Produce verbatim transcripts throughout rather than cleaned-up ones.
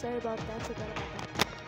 Sorry about that. Forgot about that.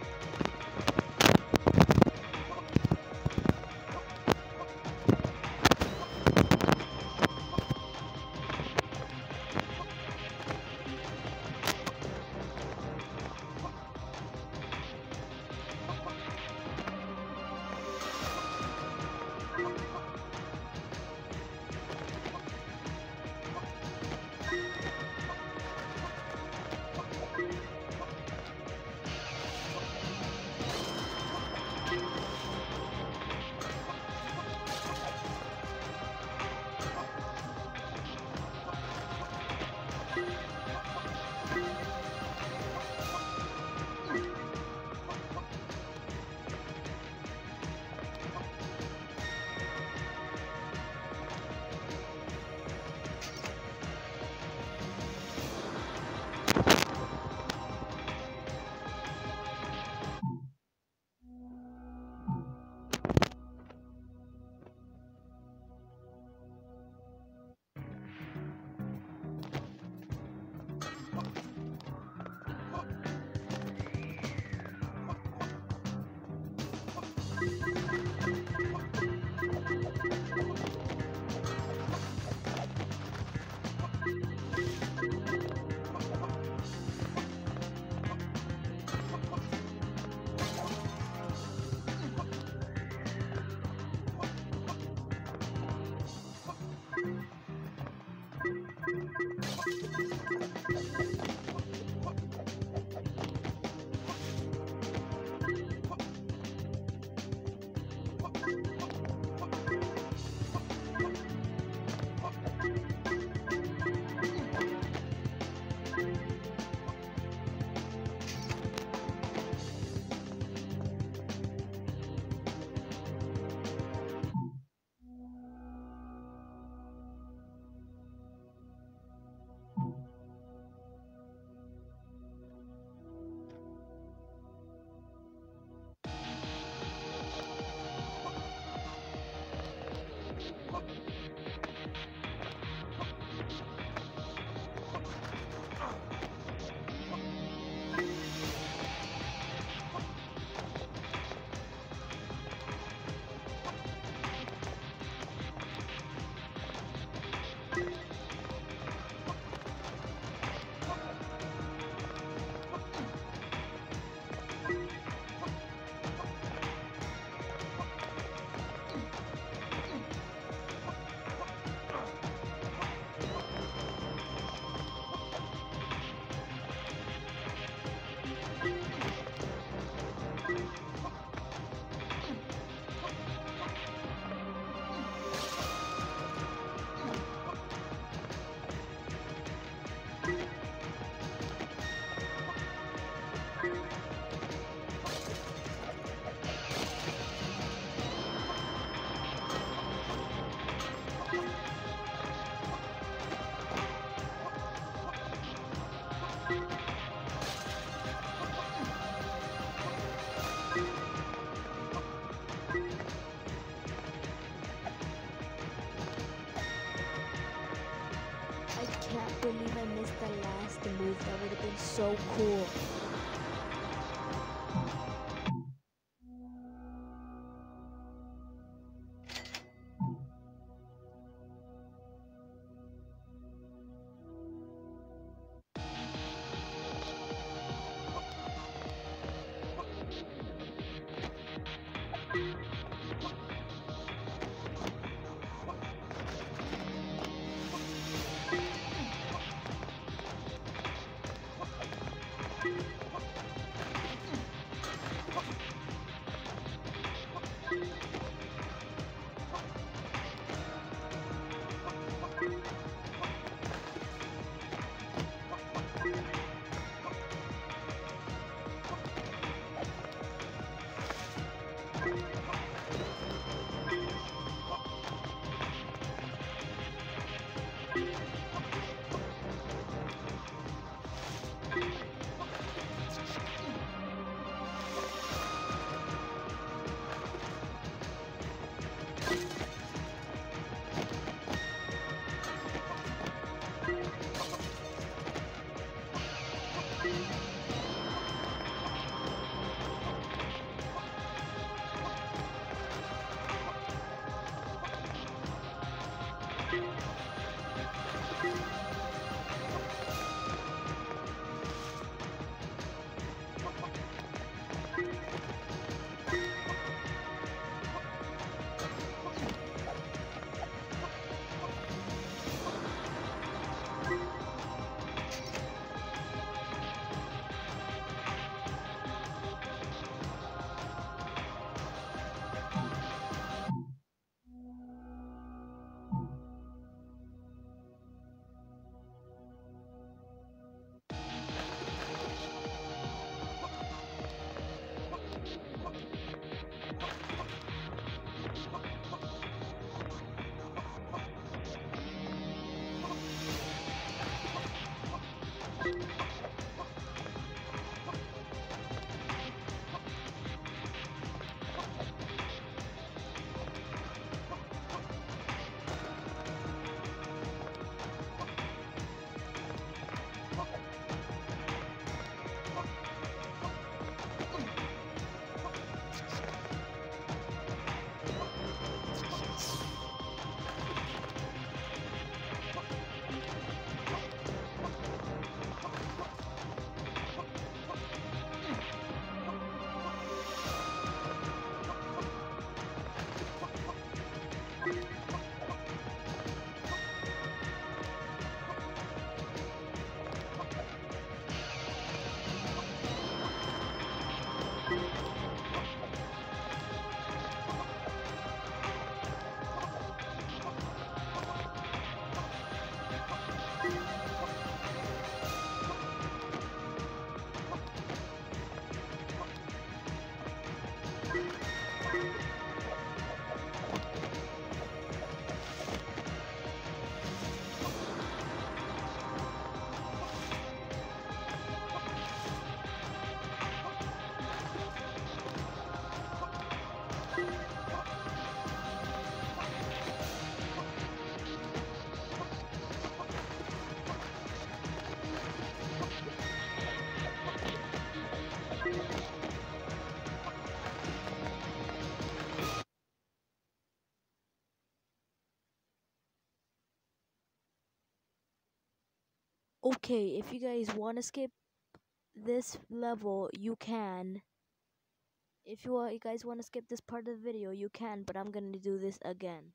I can't believe I missed the last move. That would have been so cool. Okay, if you guys want to skip this level, you can. If you, uh, you guys want to skip this part of the video, you can, but I'm going to do this again.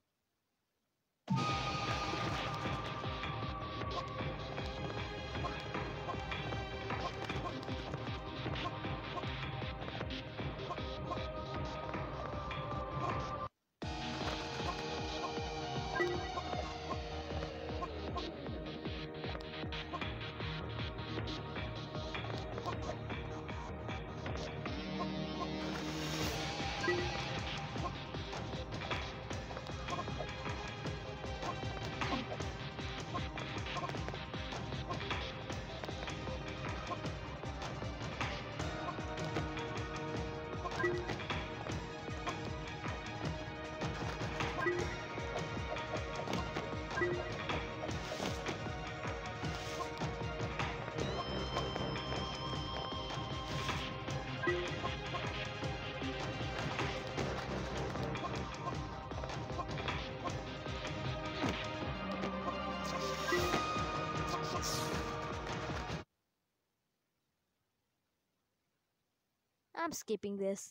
I'm skipping this.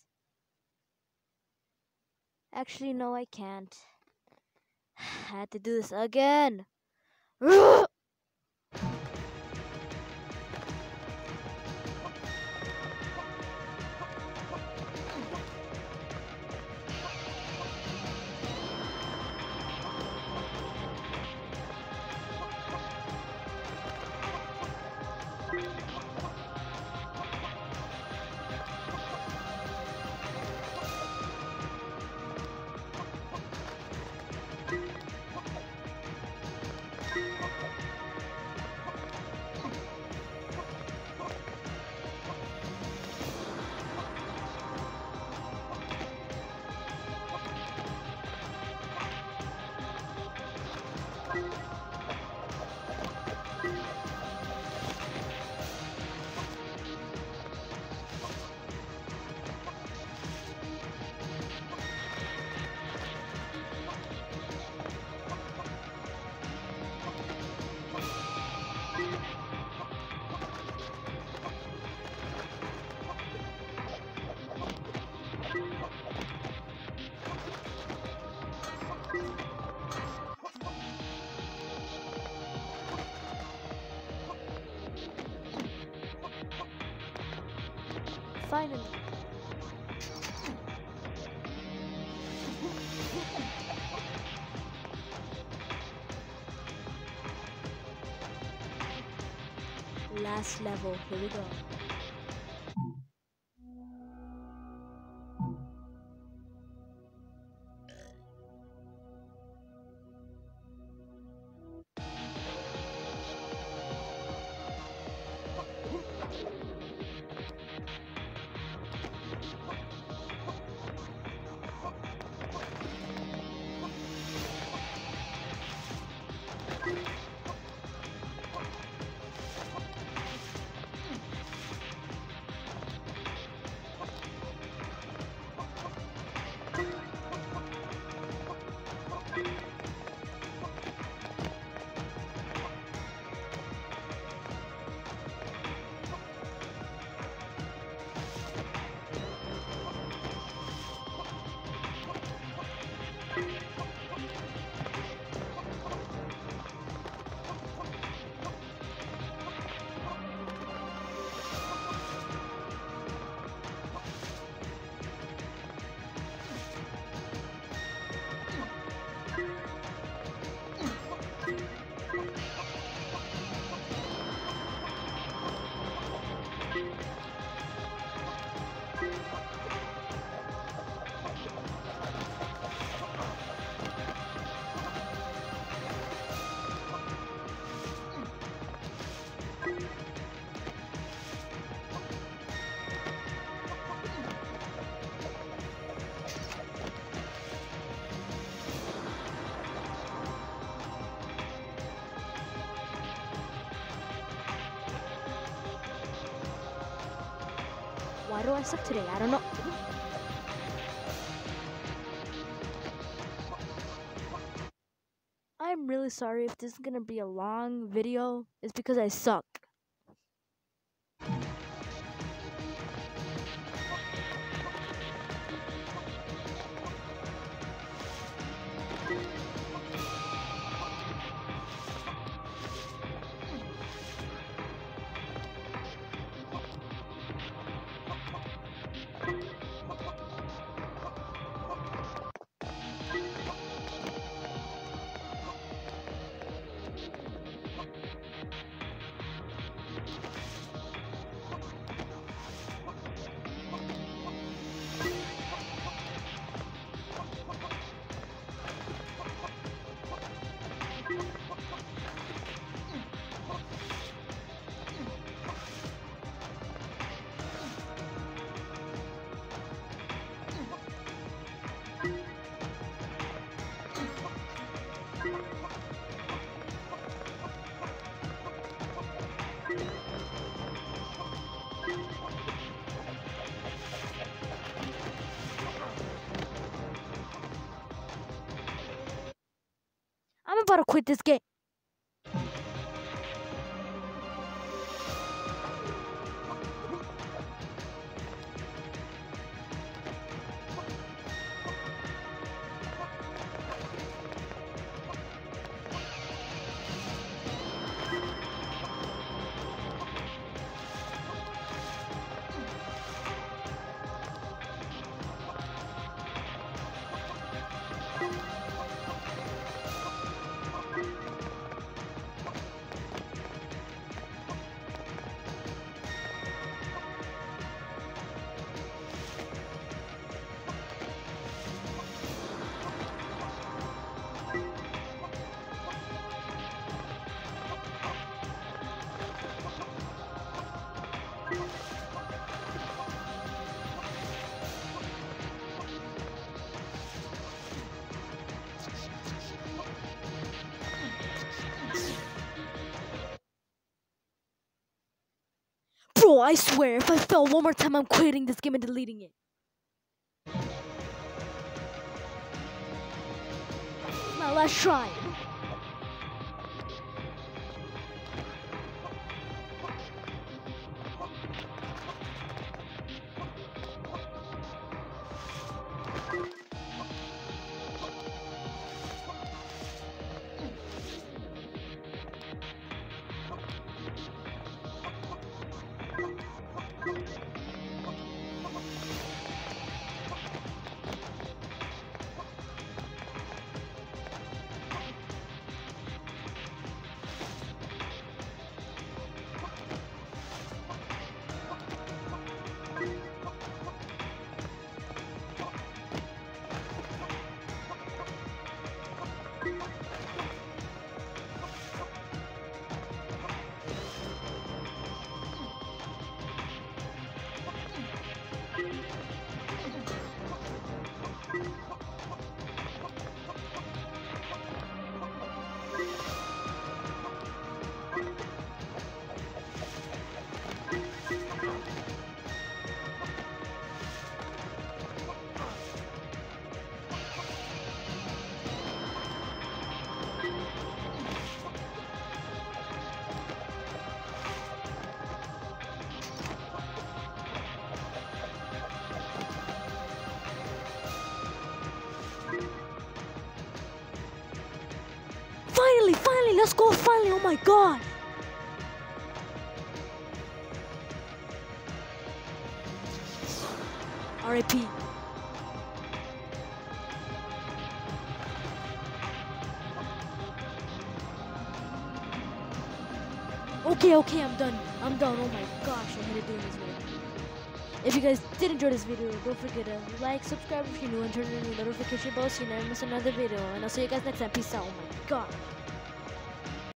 Actually, no, I can't. I had to do this again. finally. Last level, here we go. Why do I suck today? I don't know. I'm really sorry if this is gonna be a long video. It's because I suck. I'm about to quit this game. Bro, I swear, if I fail one more time, I'm quitting this game and deleting it. My last try. finally, let's go, finally, oh my god. R I P Okay, okay, I'm done. I'm done. Oh my gosh, I hated doing this video. If you guys did enjoy this video, don't forget to like, subscribe if you're new, and turn on the notification bell so you never miss another video. And I'll see you guys next time. Peace out. Oh my gosh.